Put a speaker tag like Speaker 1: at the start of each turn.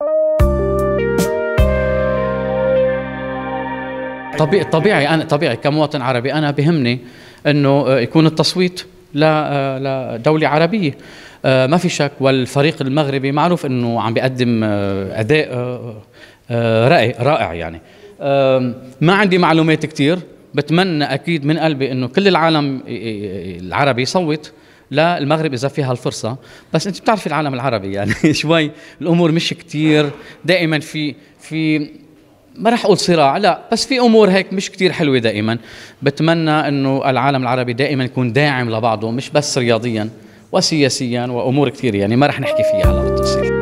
Speaker 1: طبيعي كمواطن عربي أنا بهمني إنه يكون التصويت لدولة عربية، ما في شك. والفريق المغربي معروف إنه عم بيقدم أداء رائع يعني. ما عندي معلومات كتير، بتمنى أكيد من قلبي إنه كل العالم العربي يصوت للمغرب إذا فيها الفرصة. بس أنت بتعرفي العالم العربي يعني شوي الأمور مش كتير دائما في ما رح أقول صراع، لا، بس في أمور هيك مش كتير حلوة دائما. بتمنى إنه العالم العربي دائما يكون داعم لبعضه، مش بس رياضيا وسياسيا وأمور كتير يعني ما رح نحكي فيها هلا بالتفصيل.